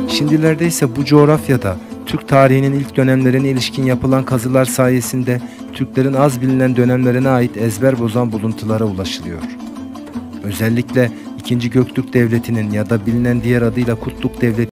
Şimdilerde ise bu coğrafyada Türk tarihinin ilk dönemlerine ilişkin yapılan kazılar sayesinde Türklerin az bilinen dönemlerine ait ezber bozan buluntulara ulaşılıyor. Özellikle II. Göktürk Devleti'nin ya da bilinen diğer adıyla Kutluk Devleti